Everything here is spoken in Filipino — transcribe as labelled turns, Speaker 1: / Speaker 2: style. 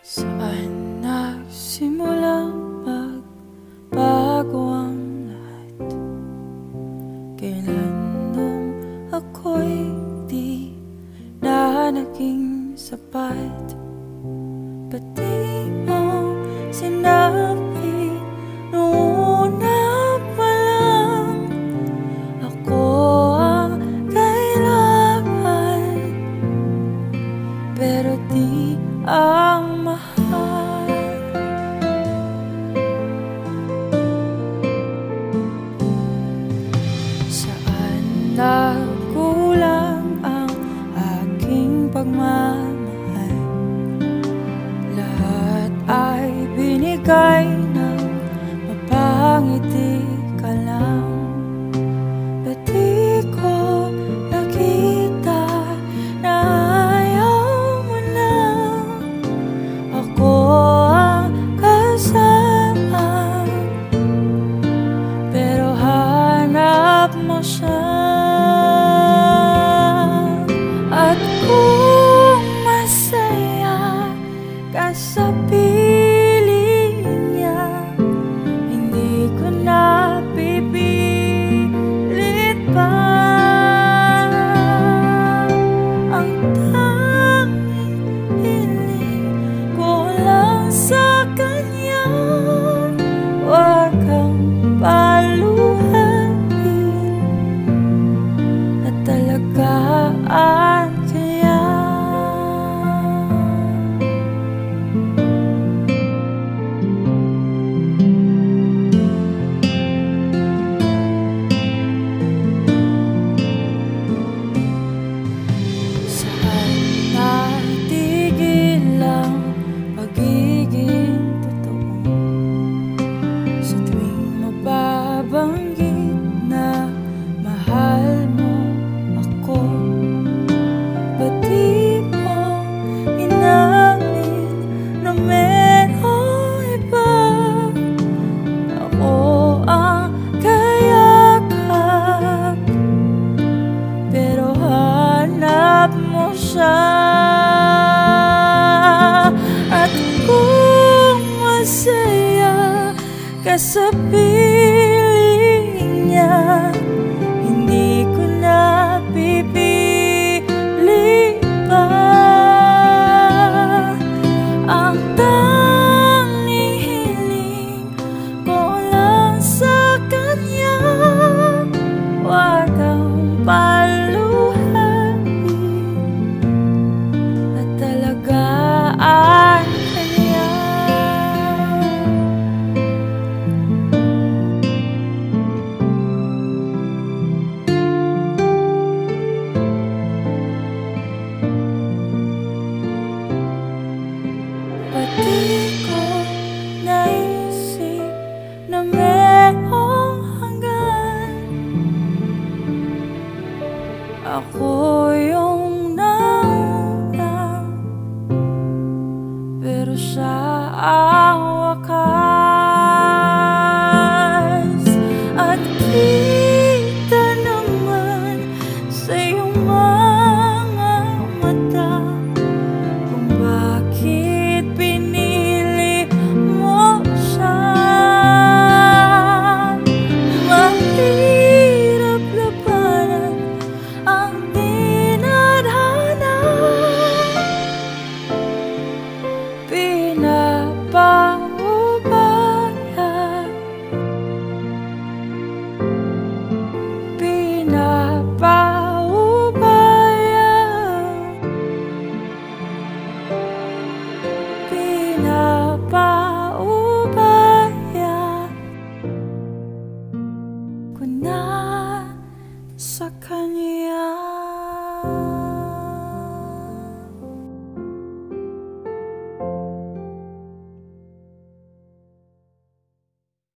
Speaker 1: Saan nagsimulang magbago ang lahat? Kailan nung ako'y di na naging sapat? Ba't di mo sinabi noon na pa lang ako ang kailangan, pero di ang mahal? Saan nagkulang ang aking pagmamahal? Lahat ay binigay ng mapangiti ka lang. Ba't di ko nakita na ayaw mo na ako ang kasama, pero hanap mo siya? At kung masaya ka sa piling niya, hindi ko na pipilit pa. Ang tanging hiling ko lang sa kanya, huwag kang paluhain at talagaan kaya. Saan natigil ang pagiging totoo? Sa tuwing mababanggit na mahal mo ako, ba't di mo inamin na merong iba? Ako ang kayakap, pero hanap mo siya. At kung masaya ka sa piling niya, hindi ko na pipili pa. Ang tanging hiling ko lang sa kanya, huwag kang paluhain at talagaan kanya. Ba't di ko naisip na merong hanggan? Ako yung nauna, pero siya ang wakas. At kita naman sa iyong mga mata kung bakit pinili mo siya. Mahirap labanan ang dinadaanan, pinapaubaya, pinapaubaya, pinapaubaya ko na sa kanya.